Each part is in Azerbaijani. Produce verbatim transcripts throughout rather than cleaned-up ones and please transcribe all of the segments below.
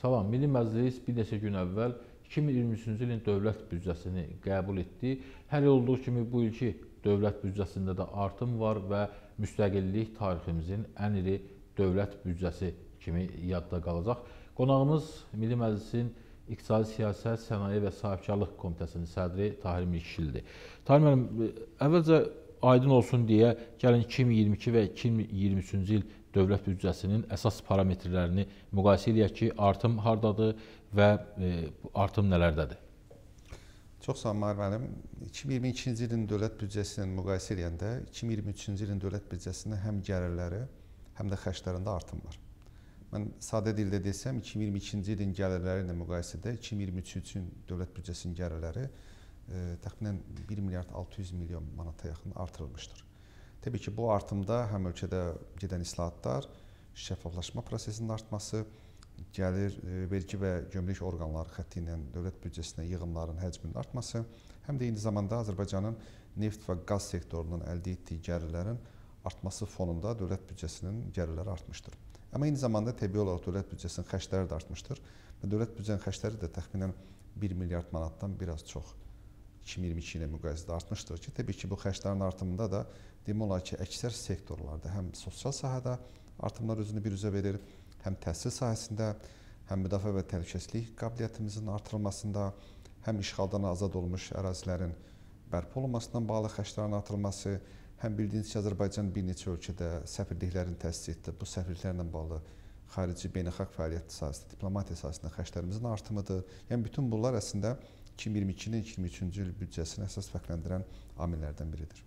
Salam, Milli Məclis bir neçə gün əvvəl iki min iyirmi üçüncü ilin dövlət büdcəsini qəbul etdi. Hər il olduğu kimi bu ilki dövlət büdcəsində də artım var və müstəqillik tariximizin ən iri dövlət büdcəsi kimi yadda qalacaq. Qonağımız Milli Məclisin İqtisadi Siyasət, Sənaye və Sahibkarlıq Komitəsinin sədri Tahir Mirkişilidir. Tahir müəllim, əvvəlcə aydın olsun deyə gəlin iki min iyirmi iki və iki min iyirmi üçüncü il dövlət büdcəsinin əsas parametrlərini müqayisə edək ki, artım hardadır və e, artım nələrdədir? Çox sağ olun, Mahir müəllim. iki min iyirmi ikinci ilin dövlət büdcəsi ilə müqayisə edəndə iki min iyirmi üçüncü ilin dövlət büdcəsində həm gəlirləri, həm də xərclərində artım var. Mən sadə dildə desəm, iki min iyirmi ikinci ilin gəlirləri ilə müqayisədə iki min iyirmi üçüncü ilin dövlət büdcəsinin gəlirləri e, təxminən bir milyard altı yüz milyon manata yaxın artırılmışdır. Təbii ki, bu artımda həm ölkədə gedən islahatlar, şəffaflaşma prosesinin artması, gəlir, vergi və gömrük orqanları xətti ilə dövlət büdcəsinə yığımların həcminin artması, həm də eyni zamanda Azərbaycanın neft və qaz sektorunun əldə etdiyi gəlirlərin artması fonunda dövlət büdcəsinin gəlirləri artmışdır. Amma eyni zamanda təbii olaraq dövlət büdcəsinin xərcləri də artmışdır və dövlət büdcəsinin xərcləri də təxminən bir milyard manatdan biraz çox iki min iyirmi iki ilə müqayisədə artmışdır ki, təbii ki, bu xərclərin artımında da demək olar ki, əksər sektorlarda həm sosial sahədə artımlar özünü bir üzə verir, həm təhsil sahəsində, həm müdafiə və təhlükəsizlik qabiliyyətimizin artırılmasında, həm işğaldan azad olmuş ərazilərin bərpa olunmasından bağlı xərclərin artırılması, həm bildiyiniz ki, Azərbaycan bir neçə ölkədə səfirliklərin təsis etdi. Bu səfirliklərlə bağlı xarici beynəlxalq fəaliyyət sahəsində, diplomatiya sahəsində xərclərimizin artımıdır. Yəni bütün bunlar əslində iki min iyirmi ikinin iki min iyirmi üçüncü il büdcəsini əsas fərqləndirən amillərdən biridir.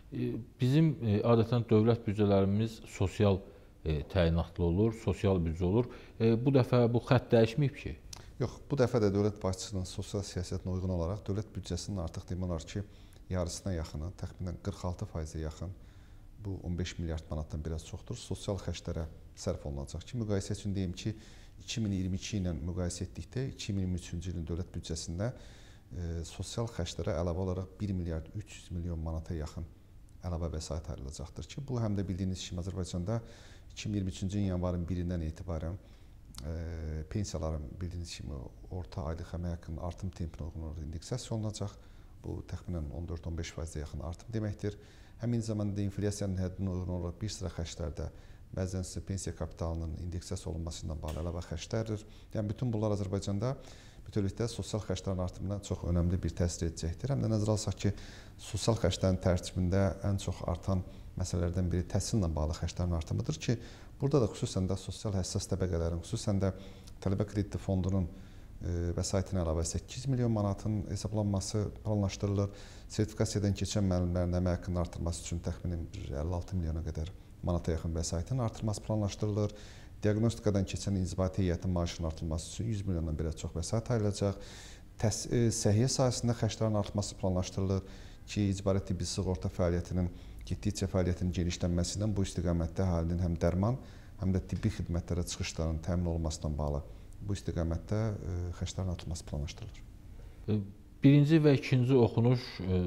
Bizim adətən dövlət büdcələrimiz sosial təyinatlı olur, sosial büdcə olur. Bu dəfə bu xətt dəyişməyib ki? Yox, bu dəfə də dövlət başçısının sosial siyasətinə uyğun olaraq dövlət büdcəsinin artıq demək olar ki, yarısına yaxını, təxminən qırx altı faizə yaxın, bu on beş milyard manatdan biraz çoxdur, sosial xərclərə sərf olunacaq ki, müqayisə üçün deyim ki, iki min iyirmi iki ilə müqayisə etdikdə iki min iyirmi üçüncü ilin dövlət büdcəsində e, sosial xərclərə əlavə olaraq bir milyard üç yüz milyon manata yaxın əlavə vəsait ayrılacaqdır ki, bu həm də bildiyiniz kimi Azərbaycanda iki min iyirmi üçüncü ilin yanvarın birindən etibarən e, pensiyaların bildiyiniz kimi orta aylıq əmək haqqının artım tempinə uyğun olaraq indeksasiya olunacaq. Bu təxminən on dörd on beş faizə yaxın artım deməkdir. Həmin zamanda inflyasiyanın həddinə uyğun olaraq bir sıra xərclərdə bəzən isə pensiya kapitalının indeksasiya olunması ilə bağlı əlavə xərclərdir. Yəni bütün bunlar Azərbaycanda bütövlükdə sosial xərclərin artımına çox önəmli bir təsir edəcəkdir. Həm də nəzərə alsaq ki, sosial xərclərin tərtibində ən çox artan məsələlərdən biri təhsillə bağlı xərclərin artımıdır ki, burada da xüsusən də sosial həssas təbəqələrin, xüsusən də tələbə krediti fondunun e, vəsaitinə əlavə səkkiz milyon manatın hesablanması planlaşdırılır. Sertifikasiyadan keçən müəllimlərin əmək haqqının artırması üçün təxminən əlli altı milyona qədər manata yaxın vəsaitin artırılması planlaşdırılır. Diaqnostikadan keçən inzibati heyətin maaşının artırılması üçün yüz milyondan biraz çox vəsait ayrılacaq. Təs e, səhiyyə sahəsində xərclərin artması planlaşdırılır ki, icbari tibbi sığorta fəaliyyətinin getdikcə fəaliyyətin genişlənməsi ilə bu istiqamətdə əhalinin həm dərman, həm də tibbi xidmətlərə çıxışların təmin olunmasından bağlı bu istiqamətdə e, xərclərin artırılması planlaşdırılır. Birinci və ikinci oxunuş e,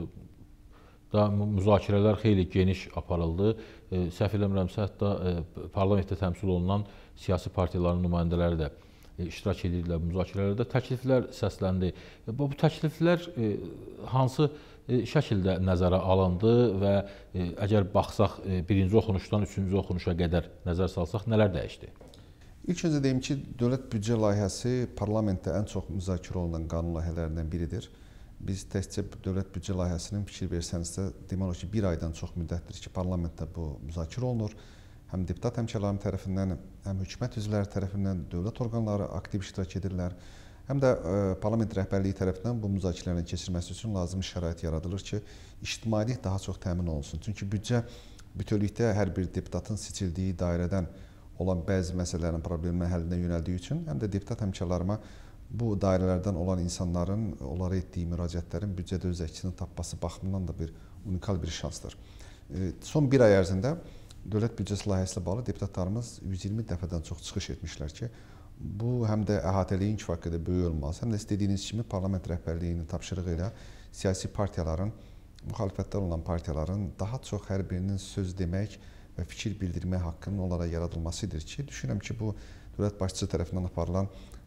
da müzakirələr xeyli geniş aparıldı. E, səhv eləmirəmsə, hətta e, parlamentdə təmsil olunan siyasi partiyaların nümayəndələri də e, iştirak edirlər müzakirələrdə. Təkliflər səsləndi. E, bu, bu təkliflər e, hansı e, şəkildə nəzərə alındı və e, əgər baxsaq e, birinci oxunuşdan üçüncü oxunuşa qədər nəzər salsaq, nələr dəyişdi? İlk öncə deyim ki, dövlət büdcə layihəsi parlamentdə ən çox müzakirə olunan qanun layihələrindən biridir. Biz təkcə dövlət büdcə layihəsinin fikir versənizdə demək olar ki, bir aydan çox müddətdir ki, parlamentdə bu müzakirə olunur. Həm deputat həmkarlarım tərəfindən, həm hökumət üzvləri tərəfindən dövlət orqanları aktiv iştirak edirlər. Həm də e, parlament rəhbərliyi tərəfindən bu müzakirələrin keçirilməsi üçün lazımi şərait yaradılır ki, ictimailik daha çox təmin olunsun. Çünki büdcə bütövlükdə hər bir deputatın seçildiyi dairədən olan bəzi məsələlərin problemlərin həllinə yönəldiyi üçün, həm də deputat həmkarlarıma bu dairələrdən olan insanların, onlara etdiyi müraciətlərin büdcədə öz əksini tapması baxımından da bir unikal bir şansdır. E, son bir ay ərzində dövlət büdcəsi layihəsi ilə bağlı deputatlarımız yüz iyirmi dəfədən çox çıxış etmişlər ki, bu həm də əhatəliyin kifayət qədər böyük olması, həm də istədiyiniz kimi parlament rəhbərliyinin tapşırığı ilə siyasi partiyaların, müxalifətdə olan partiyaların daha çox hər birinin söz demək və fikir bildirmək haqqının onlara yaradılmasıdır ki, düşünürəm ki, bu dövlət başçısı tərəfindən aparılan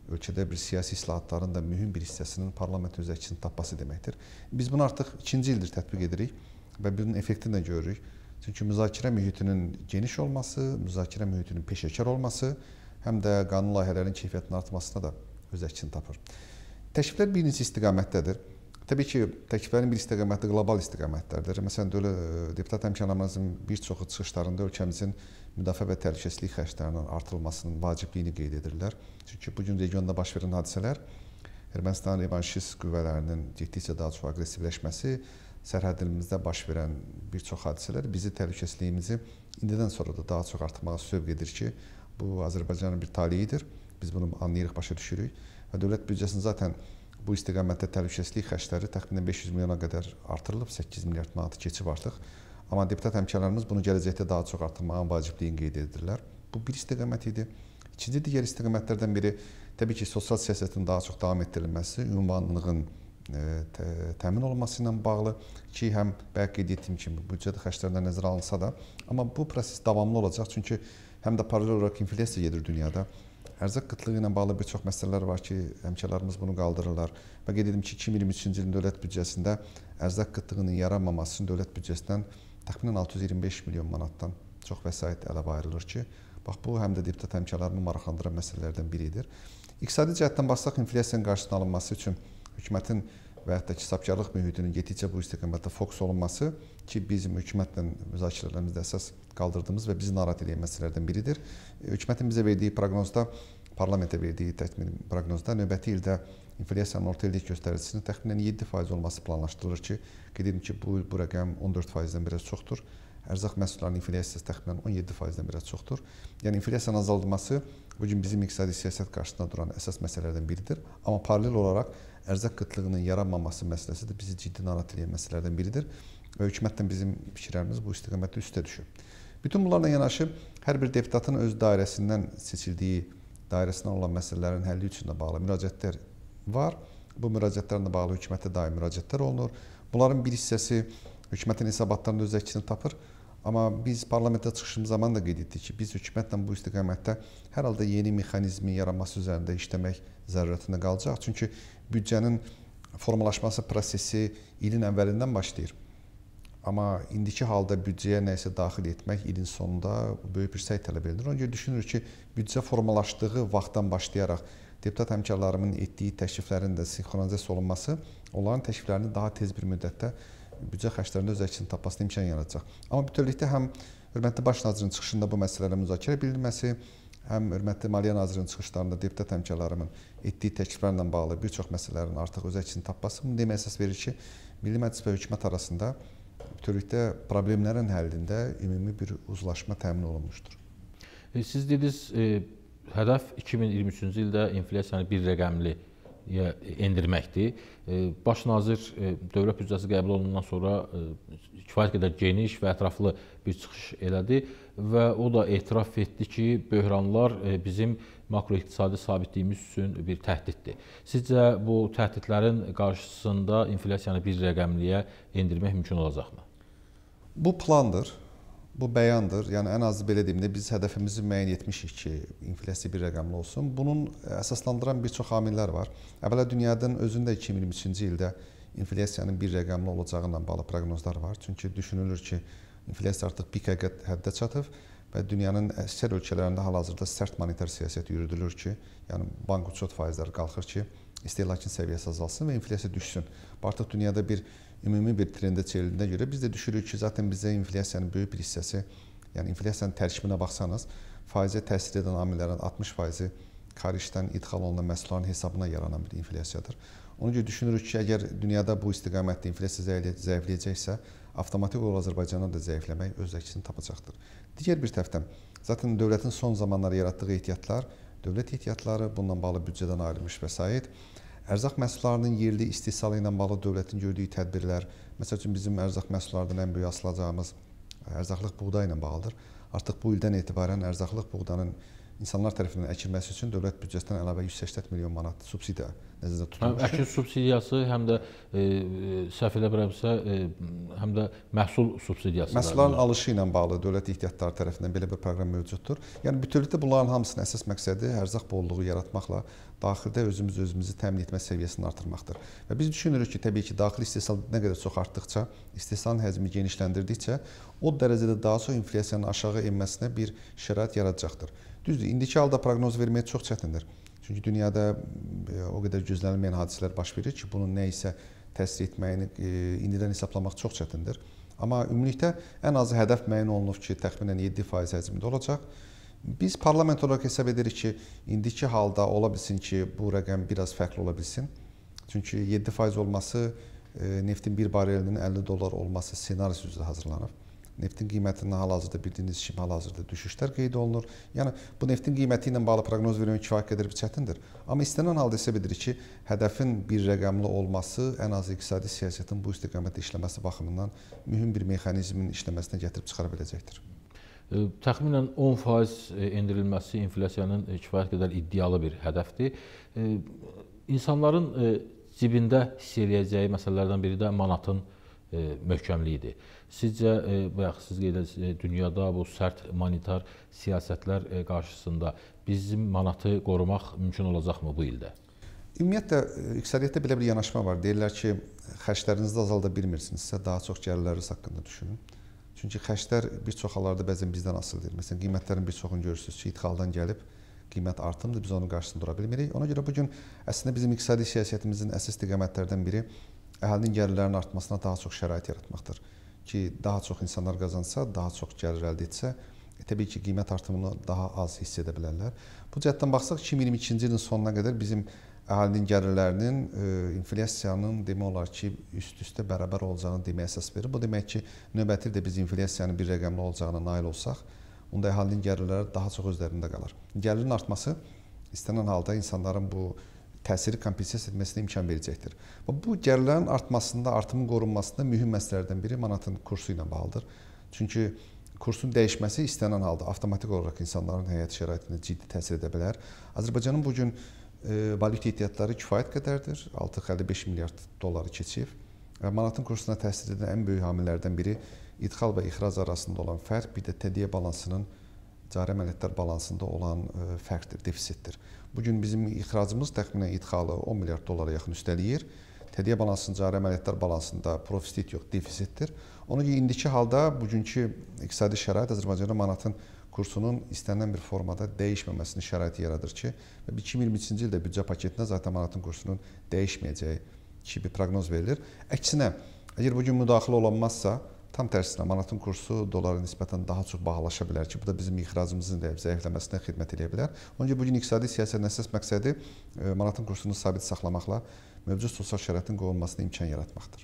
ölkədə bir siyasi islahatların da mühüm bir hissəsinin parlament özəkçisini tapması deməkdir. Biz bunu artıq ikinci ildir tətbiq edirik və bunun effektini də görürük. Çünki müzakirə mühitinin geniş olması, müzakirə mühitinin peşəkar olması, həm də qanun layihələrinin keyfiyyətinin artmasına da öz əksini tapır. Təkliflər bir neçə istiqamətdədir. Təbii ki, təkliflərin bir istiqaməti qlobal istiqamətlərdir. Məsələn, deputat həmkarlarımızın bir çoxu çıxışlarında ölkəmizin müdafiə və təhlükəsizlik xərclərinin artırılmasının vacibliyini qeyd edirlər. Çünki bugün regionda baş verən hadisələr Ermənistan revanşist qüvvələrinin getdikcə daha çox aqressivləşməsi, sərhədimizdə baş verən bir çox hadisələr bizi təhlükəsizliyimizi indidən sonra da daha çox artırmağa sövq edir ki, bu Azərbaycanın bir taleyidir. Biz bunu anlayırıq, başa düşürük və dövlət büdcəsinin zaten bu istiqamətdə təhlükəsizlik xərcləri təxminən beş yüz milyona qədər artırılıb, səkkiz milyard manatı keçib artıq. Amma deputat həmkarlarımız bunu gələcəkdə daha çox artırmağın vacibliyini qeyd edirlər. Bu bir istiqamət idi. İkinci digər istiqamətlərdən biri təbii ki, sosial siyasətin daha çox davam etdirilməsi, ünvanlığın təmin olunması ilə bağlı ki, həm bayaq qeyd etdiyim kimi büdcədə xərclərdən nəzərə alınsa da, amma bu proses davamlı olacaq, çünki həm də paralel olaraq inflyasiya gedir dünyada. Ərzaq qıtlığı ilə bağlı bir çox məsələlər var ki, həmkarlarımız bunu qaldırırlar və qeyd edim ki, iki min iyirmi üçüncü ilin dövlət büdcəsində ərzaq qıtlığının yaranmaması üçün dövlət büdcəsindən təxminən altı yüz iyirmi beş milyon manatdan çox vəsait əlavə ayrılır ki, bax bu həm də deputat həmkarlarını maraqlandıran məsələlərdən biridir. İqtisadi cəhətdən baxsaq, inflyasiyanın qarşısının alınması üçün hökumətin və hətta ki, sahibkarlıq mühitinin getdikcə bu istiqamətdə fokus olunması ki, bizim hökumətlə müzakirələrimizdə əsas qaldırdığımız və bizi narahat edən məsələlərdən biridir. Hökumətin bizə verdiyi proqnozda, parlamentə verdiyi təxmini proqnozda növbəti ildə inflyasiyanın orta illik göstəricisinin təxminən yeddi faiz olması planlaşdırılır ki, qeyd edim ki, bu il bu rəqəm on dörd faizdən biraz çoxdur. Ərzaq məhsullarının inflyasiyası təxminən on yeddi faizdən biraz çoxdur. Yəni inflyasiyanın azaldılması bugün bizim iqtisadi siyasət qarşısında duran əsas məsələlərdən biridir. Amma paralel olaraq ərzaq qıtlığının yaranmaması məsələsi də bizi ciddi narahat edən məsələlərdən biridir və hökumətlə bizim fikirlərimiz bu istiqamətdə üstə düşür. Bütün bunlarla yanaşı hər bir deputatın öz dairəsindən seçildiyi, dairəsindən olan məsələlərin həlli üçün də bağlı müraciətlər var. Bu müraciətlərlə bağlı hökumətə daim müraciətlər olunur. Bunların bir hissəsi hökumətin hesabatlarında öz əksini tapır. Amma biz parlamentdə çıxışımız zaman da qeyd etdik ki, biz hökumətlə bu istiqamətdə hər halda yeni mexanizmin yaranması üzərində işləmək zərurətində qalacaq. Çünki büdcənin formalaşması prosesi ilin əvvəlindən başlayır. Amma indiki halda büdcəyə nəyisə daxil etmək ilin sonunda böyük bir səy tələb edilir. Ona görə düşünürük ki, büdcə formalaşdığı vaxtdan başlayaraq deputat həmkarlarımın etdiyi təkliflərin də sinxronizasiya olunması onların təkliflərini daha tez bir müddətdə büdcə xərclərində öz əksini tapmasına imkan yaradacaq. Amma bütövlükdə həm hörmətli baş nazirin çıxışında bu məsələlərə müzakirə edilməsi, həm hörmətli maliyyə nazirinin çıxışlarında deputat həmkarlarımın etdiyi təkliflərlə bağlı bir çox məsələlərin artıq öz əksini tapması bunu deməyə əsas verir ki, Milli Məclis və hökumət arasında bütövlükdə problemlərin həllində ümumi bir uzlaşma təmin olunmuşdur. E, siz dediniz, e, hədəf iki min iyirmi üçüncü ildə inflyasiyanı bir rəqəmli endirməkdir. Baş nazir dövlət büdcəsi qəbul olunandan sonra kifayət qədər geniş və ətraflı bir çıxış elədi və o da etiraf etdi ki, böhranlar bizim makroiqtisadi sabitliyimiz üçün bir təhdiddir. Sizcə bu təhdidlərin qarşısında inflyasiyanı bir rəqəmliyə endirmək mümkün olacaqmı? Bu plandır. Bu bəyandır. Yəni ən azı belə deyim də biz hədəfimizi müəyyən etmişik ki, inflyasiya bir rəqəmli olsun. Bunun əsaslandıran bir çox amillər var. Əvvəla dünyanın özündə iki min iyirmi üçüncü ildə inflyasiyanın bir rəqəmli olacağı ilə bağlı proqnozlar var. Çünki düşünülür ki, inflyasiya artıq pik həddə çatıb və dünyanın əksər ölkələrində hal-hazırda sərt monetar siyasət yürüdülür ki, yəni bank uçot faizləri qalxır ki, istehlakın səviyyəsi azalsın və inflyasiya düşsün. Bu artıq dünyada bir ümumi bir trendə çevrildiyinə görə biz də düşürük ki, zaten bizdə inflyasiyanın böyük bir hissəsi, yəni inflyasiyanın tərkibinə baxsanız, faizə təsir edən amillərin altmış faizi xaricdən idxal olunan məhsulların hesabına yaranan bir inflyasiyadır. Ona görə düşünürük ki, əgər dünyada bu istiqamətdə inflyasiya zəifləyəcəksə, avtomatik olaraq Azərbaycanın da zəifləmək öz əksini tapacaqdır. Digər bir tərəfdən, zaten dövlətin son zamanlarda yaratdığı ehtiyatlar, dövlət ehtiyatları, bununla bağlı büdcədən ayrılmış vəsait, ərzaq məhsullarının yerli istehsalı ilə bağlı dövlətin gördüyü tədbirlər, məsəl üçün bizim ərzaq məhsullarından ən böyük asılacağımız ərzaqlıq buğda ilə bağlıdır. Artıq bu ildən etibarən ərzaqlıq buğdanın insanlar tərəfindən əkilməsi üçün dövlət büdcəsindən əlavə yüz səksən milyon manat subsidiya nəzərdə Həm tutulmuşdur. əkin subsidiyası, həm də e, səhv eləmirəmsə, e, həm də məhsul subsidiyası. Məhsulların alışı ilə bağlı dövlət ehtiyatları tərəfindən belə bir proqram mövcuddur. Yəni bütövlükdə bunların hamısının əsas məqsədi ərzaq bolluğu yaratmaqla daxildə özümüz özümüzü təmin etmə səviyyəsini artırmaqdır. Və biz düşünürük ki, təbii ki, daxili istehsal nə qədər çox artdıqca, istehsalın həcmi genişləndirdikcə o dərəcədə daha çox inflyasiyanın aşağı enməsinə bir şərait yaradacaqdır. Düzdür, indiki halda proqnoz vermək çox çətindir. Çünki dünyada o qədər gözlənilməyən hadisələr baş verir ki, bunun nə isə təsir etməyini e, indidən hesablamaq çox çətindir. Amma ümumilikdə ən azı hədəf müəyyən olunub ki, təxminən yeddi faiz həcmində olacaq. Biz parlament olaraq hesab edirik ki, indiki halda ola bilsin ki, bu rəqəm biraz fərqli ola bilsin. Çünki yeddi faiz olması, e, neftin bir barelinin əlli dollar olması ssenarisi üzrə hazırlanıb. Neftin qiymətinin hal-hazırda bildiyiniz kimi hal-hazırda düşüşlər qeyd olunur. Yəni bu neftin qiyməti ilə bağlı proqnoz vermək kifayət qədər bir çətindir. Amma istənilən halda hesab edirik ki, hədəfin bir rəqəmli olması ən az iqtisadi siyasətin bu istiqamətdə işləməsi baxımından mühüm bir mexanizmin işləməsinə gətirib çıxara biləcəkdir. Təxminən on faiz endirilməsi inflyasiyanın kifayət qədər iddialı bir hədəfdir. İnsanların cibində hiss eləyəcəyi məsələlərdən biri də manatın möhkəmliyidir. Sizcə, bayaq siz qeyd edirsiniz, dünyada bu sərt monetar siyasətlər qarşısında bizim manatı qorumaq mümkün olacaqmı bu ildə? Ümumiyyətlə, iqtisadiyyatda belə bir yanaşma var. Deyirlər ki, xərclərinizi azalda bilmirsinizsə, daha çox gəlirləriniz haqqında düşünün. Çünki xərclər bir çox hallarda bəzən bizdən asılıdır. Məsələn, qiymətlərin bir çoxunu görürsünüz ki, idxaldan gəlib, qiymət artımdır, biz onun qarşısında dura bilmirik. Ona görə bugün əslində bizim iqtisadi siyasətimizin əsas istiqamətlərdən biri əhalinin gəlirlərinin artmasına daha çox şərait yaratmaqdır. Ki, daha çox insanlar qazansa, daha çox gəlir əldə etsə, e, təbii ki, qiymət artımını daha az hiss edə bilərlər. Bu cəhətdən baxsaq, iki min iyirmi ikinci ilin sonuna qədər bizim əhalinin gəlirlərinin e, inflyasiyanın demək olar ki, üst-üstə bərabər olacağını deməyə əsas verir. Bu demək ki, növbəti ildə biz inflyasiyanın bir rəqəmli olacağına nail olsaq, onda əhalinin gəlirləri daha çox özlərində qalır. Gəlirin artması istənilən halda insanların bu təsiri kompensasiya etməsinə imkan verəcəkdir. Bu gəlirlərin artmasında, artımın qorunmasında mühüm məsələlərdən biri manatın kursu ilə bağlıdır. Çünki kursun dəyişməsi istənilən halda avtomatik olaraq insanların həyat şəraitinə ciddi təsir edə bilər. Azərbaycanın bugün e, valyuta ehtiyatları kifayət qədərdir. altı xərcli beş milyard dolları keçib. Və manatın kursuna təsir edən ən böyük amillərdən biri idxal və ixrac arasında olan fərq, bir də tədbir balansının cari əməliyyatlar balansında olan e, fərqdir, defisitdir. Bugün bizim ixracımız təxminən idxalı on milyard dollara yaxın üstələyir. Tədbir balansının cari əməliyyatlar balansında profit yox, defisitdir. Ona görə indiki halda bugünkü iqtisadi şərait Azərbaycanda manatın kursunun istənilən bir formada dəyişməməsini şəraiti yaradır ki, və iki min iyirmi üçüncü ildə büdcə paketində zaten manatın kursunun dəyişməyəcəyi kimi bir proqnoz verilir. Əksinə, əgər bugün müdaxilə olunmazsa, tam tərsinə manatın kursu dolara nisbətən daha çox bahalaşa bilər ki, bu da bizim ixracımızın da zəifləməsinə xidmət edə bilər. Onun üçün bugün iqtisadi siyasətin əsas məqsədi manatın kursunu sabit saxlamaqla mövcud sosial şəraitin qorunmasına imkan yaratmaqdır.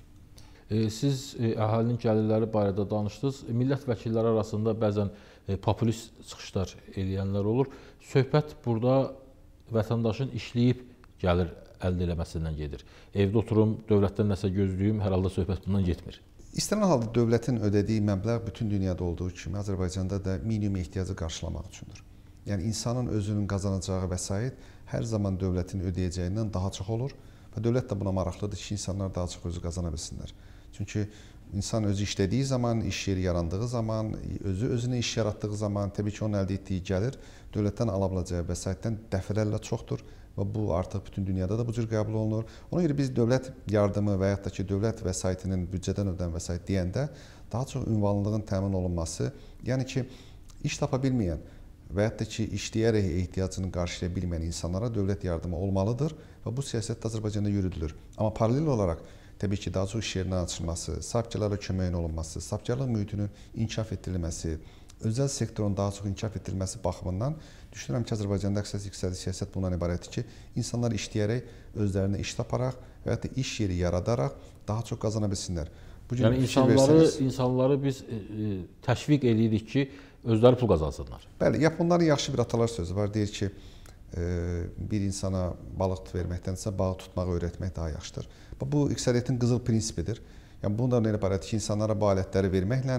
Siz əhalinin gəlirləri barədə danışdınız. Millət vəkilləri arasında bəzən populist çıxışlar eləyənlər olur. Söhbət burada vətəndaşın işləyib gəlir əldə eləməsindən gedir. Evdə oturum, dövlətdən nəsə gözləyim, hər halda söhbət bundan getmir. İstənilən halda dövlətin ödədiyi məbləğ bütün dünyada olduğu kimi Azərbaycanda da minimum ehtiyacı qarşılamaq üçündür. Yəni insanın özünün qazanacağı vəsait hər zaman dövlətin ödəyəcəyindən daha çox olur və dövlət də buna maraqlıdır ki, insanlar daha çox özü qazana bilsinlər. Çünki insan özü işlədiyi zaman, iş yeri yarandığı zaman, özü özünə iş yaratdığı zaman, təbii ki, onun əldə etdiyi gəlir dövlətdən ala biləcəyi vəsaitdən dəfələrlə çoxdur. Və bu artıq bütün dünyada da bu cür qəbul olunur. Ona görə biz dövlət yardımı və yaxud da ki, dövlət vəsaitinin büdcədən ödənən vəsait deyəndə daha çox ünvanlılığın təmin olunması, yəni ki, iş tapa bilməyən və yaxud da ki, işləyərək ehtiyacını qarşılaya bilməyən insanlara dövlət yardımı olmalıdır və bu siyasət də Azərbaycanda yürüdülür. Amma paralel olaraq təbii ki, daha çox iş yerinin açılması, sahibkarlara köməyin olunması, sahibkarlıq mühitinin inkişaf etdirilməsi, özəl sektorun daha çox inkişaf etdirilməsi baxımından düşünürəm ki, Azərbaycanda əksəs iqtisadi siyasət bundan ibarətdir ki, insanlar işləyərək, özlərinə iş taparaq və ya da iş yeri yaradaraq daha çox qazana bilsinlər. Yəni insanları, versəniz, insanları biz e, təşviq edirik ki, özləri pul qazansınlar. Bəli, Yaponların yaxşı bir atalar sözü var. Deyir ki, e, bir insana balıq verməkdənsə balıq tutmağı öyrətmək daha yaxşıdır. Bu, iqtisadiyyatın qızıl prinsipidir. Yəni bundan ibarətdir ki, insanlara bu alətləri verməklə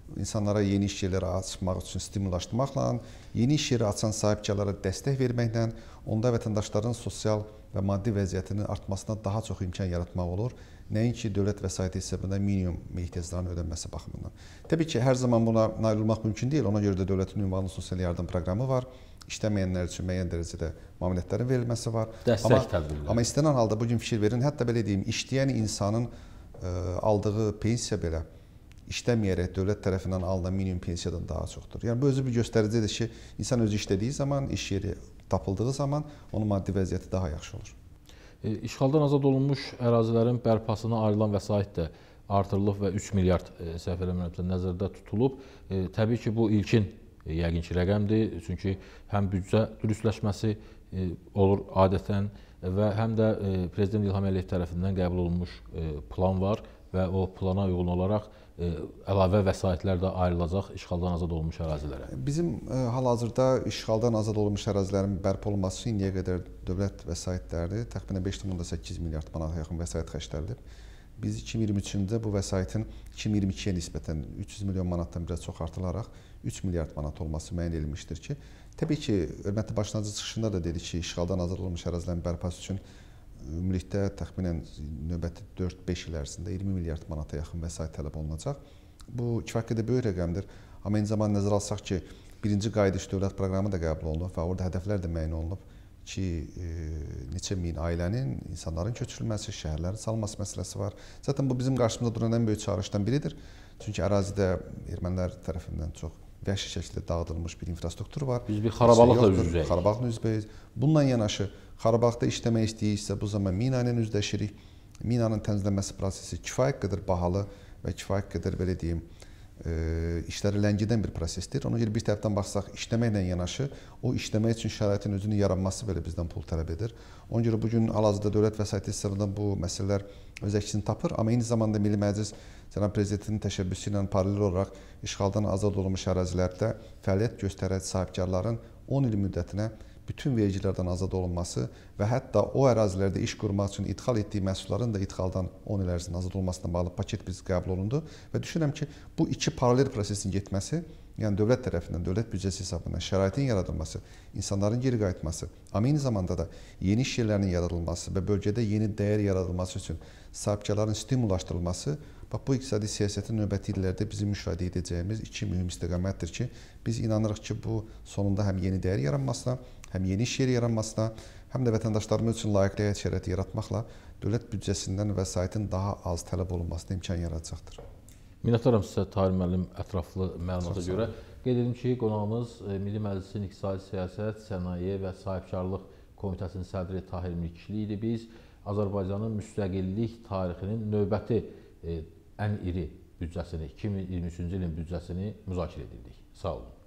insanlara yeni iş yerləri açmaq üçün stimullaşdırmaqla, yeni iş yeri açan sahibkarlara dəstək verməklə, onda vətəndaşların sosial və maddi vəziyyətinin artmasına daha çox imkan yaratmaq olur. Nəinki dövlət vəsaiti hesabında minimum ehtiyacların ödənməsi baxımından. Təbii ki, hər zaman buna nail olmaq mümkün deyil. Ona görə də dövlətin ünvanlı sosial yardım proqramı var. İşləməyənlər üçün müəyyən dərəcədə müavinətlərin verilməsi var. Dəstək tədbirləri. Amma istənilən halda bu gün fikir verin, hətta belə deyim, işləyən insanın ə, aldığı pensiya belə işləməyərək dövlət tərəfindən alınan minimum pensiyadan daha çoxdur. Yəni bu özü bir göstəricidir ki, insan özü işlədiyi zaman, iş yeri tapıldığı zaman onun maddi vəziyyəti daha yaxşı olur. E, işğaldan azad olunmuş ərazilərin bərpasına ayrılan vəsait də artırılıb və üç milyard e, səhv eləmirəmsə nəzərdə tutulub. E, təbii ki, bu ilkin e, yəqin ki, rəqəmdir. Çünki həm büdcə dürüstləşməsi e, olur adətən və həm də e, Prezident İlham Əliyev tərəfindən qəbul olunmuş e, plan var və o plana uyğun olaraq ə, əlavə vəsaitlər də ayrılacaq işğaldan azad olunmuş ərazilərə. Bizim ə, hal-hazırda işğaldan azad olunmuş ərazilərin bərpa olunması üçün indiyə qədər dövlət vəsaitləri təxminən beş nöqtə səkkiz milyard manata yaxın vəsait xərclənilib. Biz iki min iyirmi üçüncü də bu vəsaitin iki min iyirmi ikiyə nisbətən üç yüz milyon manatdan biraz çox artılaraq üç milyard manat olması müəyyən edilmişdir ki, təbii ki, hörmətli başlanğıc çıxışında da dedi ki, işğaldan azad olunmuş ərazilərin bərpası üçün ümumilikdə təxminən növbəti dörd beş il ərzində iyirmi milyard manata yaxın vəsait tələb olunacaq. Bu kifayət qədər böyük rəqəmdir. Amma eyni zamanda nəzərə alsaq ki, birinci qayıdış dövlət proqramı da qəbul olunub və orada hədəflər də müəyyən olunub ki, e, neçə min ailənin, insanların köçürülməsi, şəhərlərin salınması məsələsi var. Zaten bu bizim qarşımızda duran ən böyük çağırışdan biridir. Çünki ərazidə ermənilər tərəfindən çox vəhşi şəkildə dağıdılmış bir infrastruktur var. Biz bir xarabalıqla üz-üzəyik. Xarabalıqla üz-üzəyik. Bununla yanaşı Qarabağda işləmək istəyirsə, bu zaman mina ilə üzləşirik. Minanın təmizlənməsi prosesi kifayət qədər bahalı və kifayət qədər, belə deyim, e, işləri ləngidən bir prosesdir. Ona görə bir tərəfdən baxsaq, işləməklə yanaşı, o işləmək üçün şəraitin özünün yaranması belə bizdən pul tələb edir. Ona görə bugün hal-hazırda dövlət vəsaiti hesabında bu məsələlər öz əksini tapır. Amma eyni zamanda Milli Məclis Cənab Prezidentin təşəbbüsü ilə paralel olaraq işğaldan azad olunmuş ərazilərdə fəaliyyət göstərən sahibkarların on il müddətinə bütün vergilərdən azad olunması və hətta o ərazilərdə iş qurmaq üçün idxal etdiyi məhsulların da idxaldan on il ərzində azad olmasına bağlı paket biz qəbul olundu və düşünürəm ki, bu iki paralel prosesin getməsi, yəni dövlət tərəfindən, dövlət büdcəsi hesabından şəraitin yaradılması, insanların geri qayıtması, amma eyni zamanda da yeni iş yerlərinin yaradılması və bölgədə yeni dəyər yaradılması üçün sahibkarların stimullaşdırılması, bax, bu iqtisadi siyasətin növbəti illərdə bizim müşahidə edəcəyimiz iki mühüm istiqamətdir ki, biz inanırıq ki, bu sonunda həm yeni dəyər yaranmasına, həm yeni iş yeri yaranmasına, həm də vətəndaşlarımız üçün layiqli həyat şəraiti yaratmaqla dövlət büdcəsindən vəsaitin daha az tələb olunmasına imkan yaradacaqdır. Minnətdaram sizə Tahir müəllim ətraflı məlumata görə. Qeyd edim ki, qonağımız Milli Məclisin İqtisadi Siyasət, Sənaye və Sahibkarlıq Komitəsinin sədri Tahir Mirkişli idi. Biz Azərbaycanın müstəqillik tarixinin növbəti e, ən iri büdcəsini, iki min iyirmi üçüncü ilin büdcəsini müzakirə edirdik. Sağ olun.